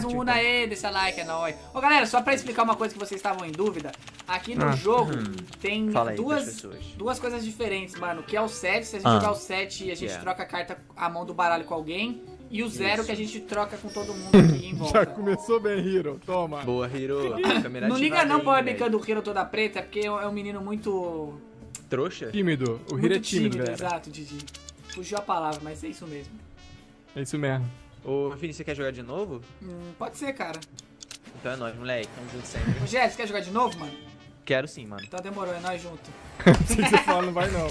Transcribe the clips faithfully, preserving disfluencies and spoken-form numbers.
um Una aí, deixa like, é nóis. Ô galera, só pra explicar uma coisa que vocês estavam em dúvida, aqui no Ah. jogo Hum. tem Fala aí duas, pras pessoas. duas coisas diferentes, mano. Que é o sete, se a gente Ah. jogar o sete, a gente Yeah. troca a carta, a mão do baralho com alguém. E o zero Isso. que a gente troca com todo mundo aqui em Já volta. começou bem, Hero. Toma. Boa, Hiro. Câmera Não liga não pra pra webcam do Hero toda preta, é porque é um menino muito... Trouxa? Tímido. O Hero muito é tímido, galera. exato, Didi. Fugiu a palavra, mas é isso mesmo. É isso mesmo. Ô, Vini, você quer jogar de novo? Hum, pode ser, cara. Então é nóis, moleque. Tamo junto sempre. Ô, Jé, você quer jogar de novo, mano? Quero sim, mano. Então demorou, é nós junto. Se você falar, não vai não.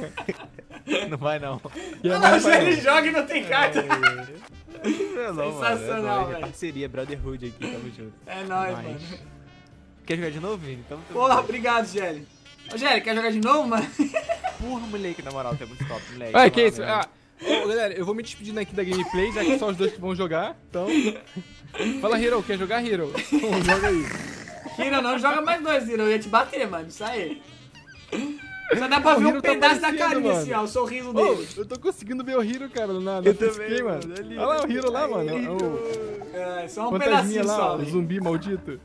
Não vai não. E é Não, mais não, vai ele não. joga e não tem carta. Não, não, Sensacional, mano. É, nóis, é velho. parceria, brotherhood aqui, tamo junto. É nóis, Nice. mano. Quer jogar de novo, Vini? Então, Porra, obrigado, Gelli. Ô, Gelli, quer jogar de novo, mano? Porra, moleque, na moral, tá muito top, moleque. Ué, na que moral isso? mesmo. Ah, ô, galera, eu vou me despedindo aqui da gameplay, já que só os dois que vão jogar. Então. Fala, Hero, quer jogar, Hero? Então, joga aí. Hiro, não joga mais dois, Hiro. Eu ia te bater, mano. Isso aí. Só dá pra O ver Hiro um tá pedaço da aparecendo, carinha, mano. assim, ó. O sorriso Ô, dele. eu tô conseguindo ver o Hero, cara, na, na Eu F também, K, mano. mano, ali, Olha lá o ali. Hero lá, mano. Aí, O É, só um fantasminha pedacinho lá, só. o velho. zumbi maldito.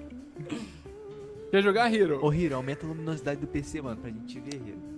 Quer jogar, Hero? Ô, Hiro, aumenta a luminosidade do P C, mano, pra gente ver, Hiro.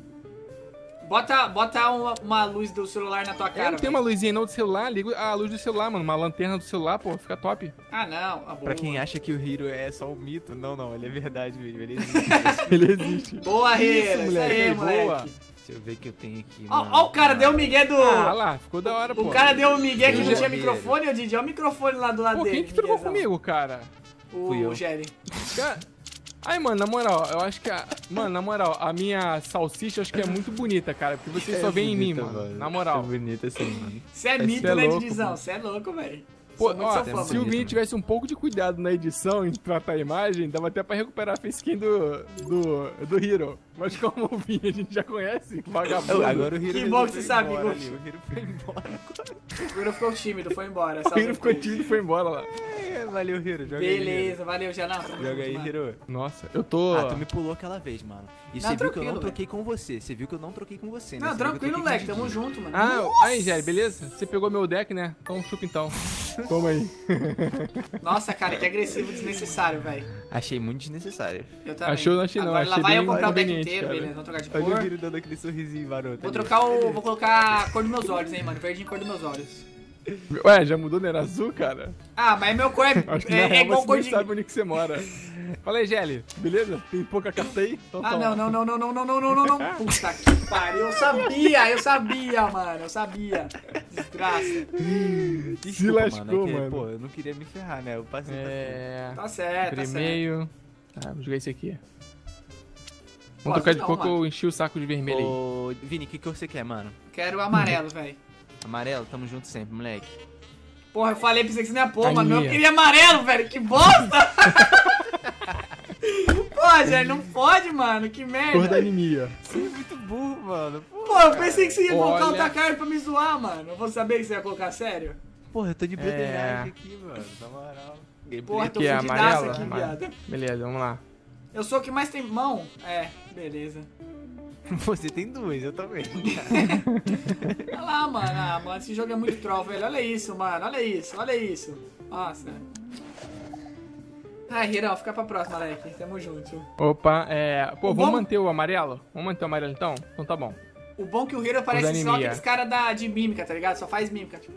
Bota, bota uma, uma luz do celular na tua É, cara. não tem velho. uma luzinha não do celular, liga a luz do celular, mano. Uma lanterna do celular, pô, fica top. Ah, não. Ah, boa. Pra quem acha que o Hiro é só um mito, não, não, ele é verdade mesmo, ele existe. Ele existe. Boa, Hiro. Isso moleque, aí, boa. moleque. Deixa eu ver o que eu tenho aqui. Ó, mano. ó, o cara deu o migué do... Ah, lá, ficou da hora, pô. O cara deu o migué que Eu não já tinha vi microfone, ô Didi. Olha o microfone lá do lado Pô, dele. quem que trocou miguezão. comigo, cara? Fui O eu. Gelli. Cara... Ai, mano, na moral, eu acho que a... Mano, na moral, a minha salsicha eu acho que é muito bonita, cara. Porque vocês só veem em mim, mano. Na É moral. bonita assim, mano. Você é Esse mito, é né, louco, Didizão? pô. Você é louco, velho. Pô, Sou muito ó, seu fã, se o mano. Vini tivesse um pouco de cuidado na edição, em tratar a imagem, dava até pra recuperar a facecam do, do, do Hero. Mas como o Vini a gente já conhece, vagabundo. Agora o Hiro Que bom que foi você sabe, embora Gucci. ali, O Hiro foi embora. O Hiro ficou tímido, foi embora. O salve Hero ficou tudo. tímido e foi embora lá. É, valeu, Hiro, joga aí. Hiro. Beleza, valeu, Janão. Joga aí, Hiro. Nossa, eu tô... Ah, tu me pulou aquela vez, mano. E Não, você viu que eu tranquilo, não troquei com você. Você viu que eu não troquei com você, né? Não, Você viu que eu tranquilo, troquei moleque. com o Tamo Didi. junto, mano. Ah, aí, Jerry, beleza? Você pegou meu deck, né? Então chupa então. Toma aí. Nossa, cara, que agressivo desnecessário, velho. Achei muito desnecessário. Eu também. Achou? Não achei não, Agora lá achei vai eu bem comprar o deck conveniente, inteiro, cara. beleza. Vamos trocar de Olha o cor. Hiro dando aquele sorrisinho, maroto. Vou ali. trocar o... Vou colocar a cor dos meus olhos, hein, mano. Verdinho cor dos meus olhos. Ué, já mudou, não era azul, cara? Ah, mas meu cor é, Acho que é, na é real igual você cor nem de... sabe onde que você mora. Fala aí, Gelli, beleza? Tem pouca carta aí? Então Ah, toma. não, não, não, não, não, não, não, não, não, não. Puta que pariu. Eu sabia, eu sabia, mano. Eu sabia. Desgraça. Desculpa, Se lascou, é que, mano. Pô, eu não queria me ferrar, né? Eu passei. É... Tá certo, tá certo. Primeiro... Tá, vou jogar esse aqui. Pô, Vamos trocar de não, cor que mano. eu enchi o saco de vermelho aí. Ô, Vini, o que, que você quer, mano? Quero o amarelo, velho. Amarelo? Tamo junto sempre, moleque. Porra, eu falei pra você que você não ia pôr, Aí. mano. Eu queria amarelo, velho. Que bosta. Pô, Jair, não pode, mano. Que Cor merda. da anemia. Você é muito burro, mano. Pô, Pô, eu pensei que você ia colocar Olha. outra carta pra me zoar, mano. Eu vou saber que você ia colocar sério. Porra, eu tô de broderagem É. aqui, mano. Na moral. Porra, tô Aqui é fudidaço amarela? aqui, Amarela. viado. Beleza, vamos lá. Eu sou o que mais tem mão? É, beleza. Você tem duas, eu também. Olha lá, mano. Ah, mano, esse jogo é muito troll, velho. Olha isso, mano. Olha isso, olha isso. Nossa. Ai, Hirão, fica pra próxima, moleque. Tamo junto. Opa, é... Pô, O vamos bom- manter o amarelo? Vamos manter o amarelo então? Então tá bom. O bom é que o Hiro parece só anemia. aqueles caras da- de mímica, tá ligado? Só faz mímica. Tipo,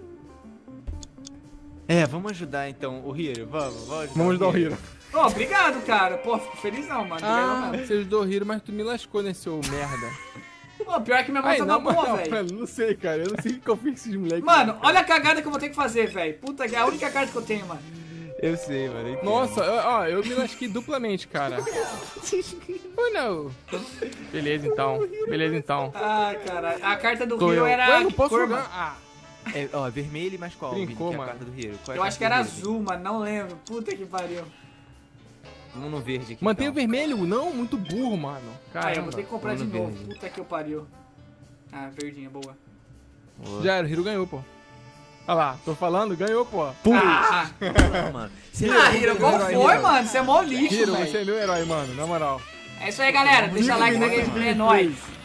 É, vamos ajudar então o Hiro. Vamos, vamos ajudar. Vamos ajudar o Hiro. Ô, obrigado, cara. Pô, fico felizão, mano. Ah, Obrigado mesmo. você ajudou o Hiro, mas tu me lascou, né, seu merda. Pô, pior que minha mão Ai, tava na boa, moral, velho. mano, não sei, cara. Eu não sei o que eu fiz com esses moleques. Mano, olha a cagada que eu vou ter que fazer, velho. Puta que é a única carta que eu tenho, mano. Eu sei, mano. eu entendo. Nossa, eu- ó, eu me lasquei duplamente, cara. Oh, não. Beleza, então. Beleza, então. Ah, cara. A carta do Tô Hiro eu. era. Ué, eu não que posso cor, jogar. mano? Ah, É, ó, vermelho e mais qual, Vini, Brincou, que é a mano. carta do Hiro? Qual é a Eu carta acho que era do Hiro? azul, mano. Não lembro. Puta que pariu. Vamos no verde aqui. mantém o então. vermelho. Não, muito burro, mano. Ah, eu Caramba. vou ter que comprar de vamos no novo. verde. Puta que eu pariu. Ah, verdinha, boa. Boa. Já era, o Hiro ganhou, pô. Olha lá, tô falando, ganhou, pô. Ah, Não, mano. Você ah Hiro, qual herói, foi, Hiro. mano? Você é mó lixo, Hiro, você velho. é meu herói, mano, na moral. É isso aí, galera. Deixa like na gameplay, é nóis.